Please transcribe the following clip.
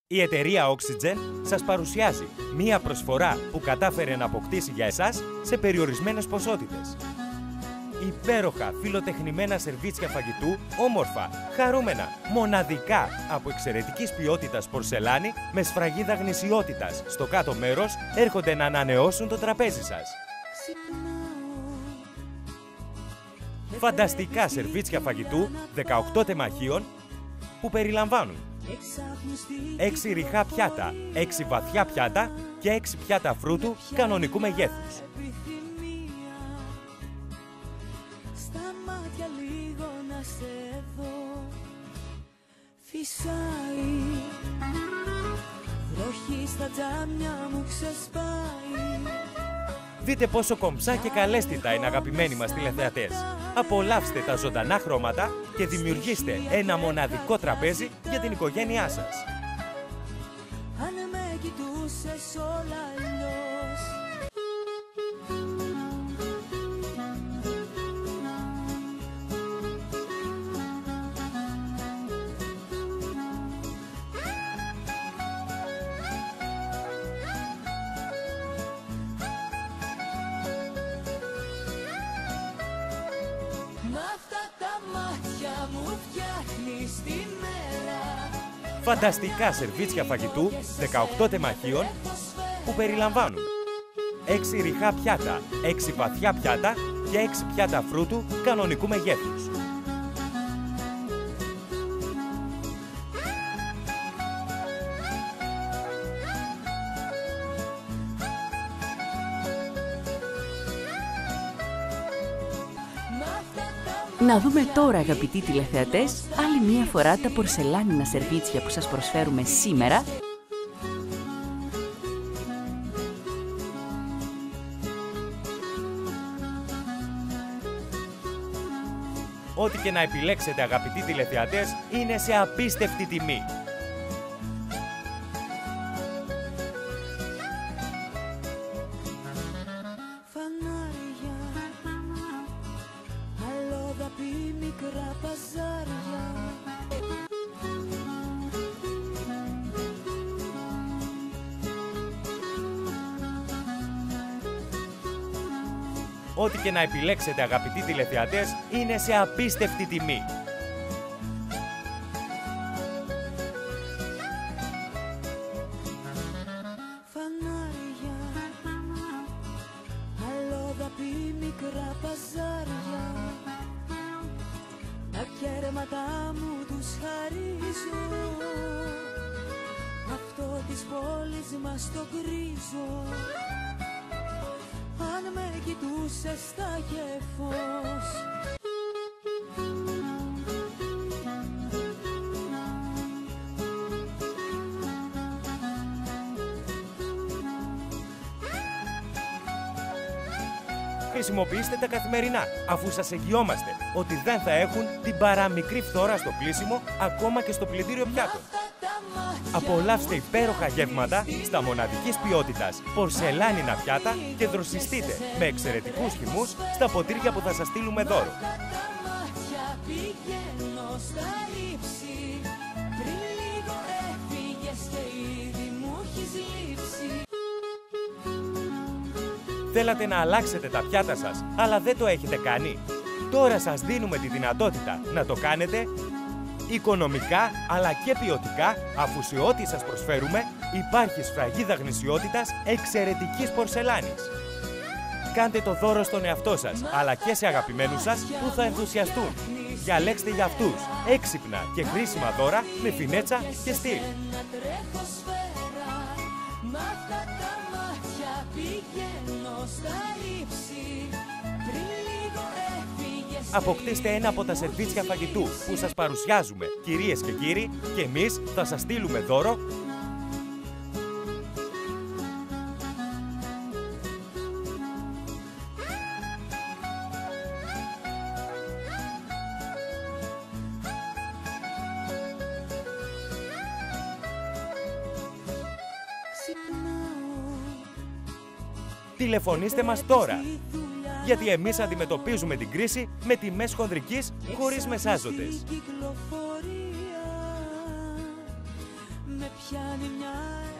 Η εταιρεία Oxygen σας παρουσιάζει μία προσφορά που κατάφερε να αποκτήσει για εσάς σε περιορισμένες ποσότητες. Υπέροχα φιλοτεχνημένα σερβίτσια φαγητού, όμορφα, χαρούμενα, μοναδικά από εξαιρετικής ποιότητας πορσελάνη με σφραγίδα γνησιότητας στο κάτω μέρος έρχονται να ανανεώσουν το τραπέζι σας. Φανταστικά σερβίτσια φαγητού 18 τεμαχίων που περιλαμβάνουν 6 ρηχά πιάτα, 6 βαθιά πιάτα και 6 πιάτα φρούτου κανονικού μεγέθους. Δείτε πόσο κομψά και καλέσθητα είναι αγαπημένοι μας τηλεθεατές. Απολαύστε τα ζωντανά χρώματα και δημιουργήστε ένα μοναδικό τραπέζι για την οικογένειά σας. Αν με κοιτούσες όλα αλλιώς. Φανταστικά σερβίτσια φαγητού 18 τεμαχίων που περιλαμβάνουν 6 ρηχά πιάτα, 6 βαθιά πιάτα και 6 πιάτα φρούτου κανονικού μεγέθους. Να δούμε τώρα, αγαπητοί τηλεθεατές, άλλη μία φορά τα πορσελάνινα σερβίτσια που σας προσφέρουμε σήμερα. Ό,τι και να επιλέξετε, αγαπητοί τηλεθεατές, είναι σε απίστευτη τιμή. Ό,τι και να επιλέξετε, αγαπητοί τηλεθεατές, είναι σε απίστευτη τιμή. Φανάρια, αλλοδαπή μικρά παζάρια, τα κέρματα μου τους χαρίζω, αυτό της πόλης μας το γκρίζω. Αν με κοιτούσες θα είχε φως. Χρησιμοποιήστε τα καθημερινά, αφού σας εγγυόμαστε ότι δεν θα έχουν την παραμικρή φθορά στο πλύσιμο, ακόμα και στο πλυντήριο πιάτων. Απολαύστε υπέροχα γεύματα στα μοναδικής ποιότητας πορσελάνινα πιάτα και δροσιστείτε με εξαιρετικούς χυμούς στα ποτήρια που θα σας στείλουμε δώρο. Θέλατε να αλλάξετε τα πιάτα σας, αλλά δεν το έχετε κάνει? Τώρα σας δίνουμε τη δυνατότητα να το κάνετε οικονομικά αλλά και ποιοτικά, αφού σε ό,τι σας προσφέρουμε υπάρχει σφραγίδα γνησιότητας εξαιρετικής πορσελάνης. Κάντε το δώρο στον εαυτό σας, αλλά και σε αγαπημένους σας που θα ενθουσιαστούν. Διαλέξτε για αυτούς έξυπνα και χρήσιμα δώρα με φινέτσα και στυλ. Αποκτήστε ένα από τα σερβίτσια φαγητού που σας παρουσιάζουμε, κυρίες και κύριοι, και εμείς θα σας στείλουμε δώρο Τηλεφωνήστε μας τώρα, γιατί εμείς αντιμετωπίζουμε την κρίση με τιμές χονδρικής χωρίς μεσάζοντες. πιάνει μια